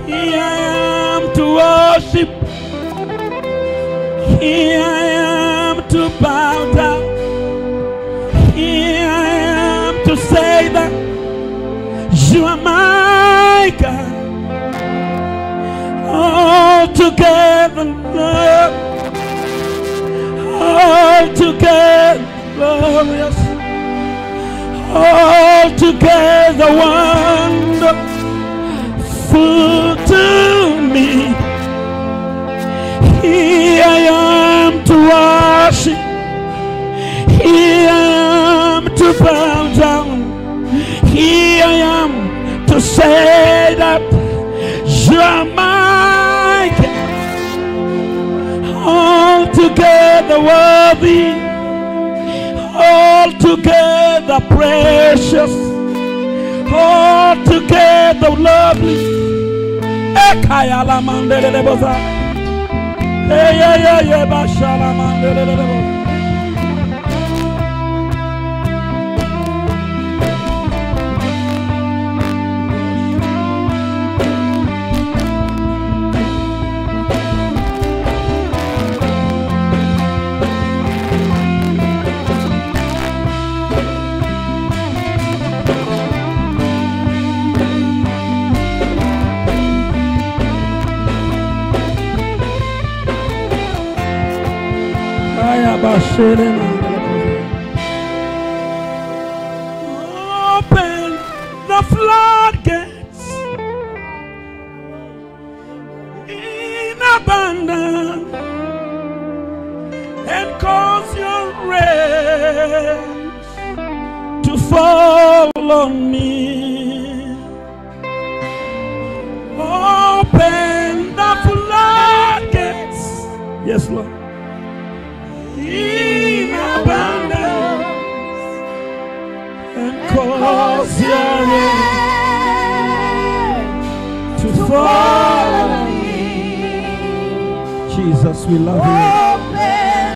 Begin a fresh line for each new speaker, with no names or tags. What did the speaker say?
Here I am to worship. Here I am to bow down. Here I am to say that you are my God. Altogether love, altogether glorious, altogether wonderful to me. Here I am to worship. Here I am to bow down. Here I am to say that you are my God. Altogether worthy, altogether precious, altogether lovely. Open the floodgates in abundance and cause your rain to fall on me. Open the floodgates, yes, Lord, in abundance and cause your rain to fall on me. Jesus, we love you.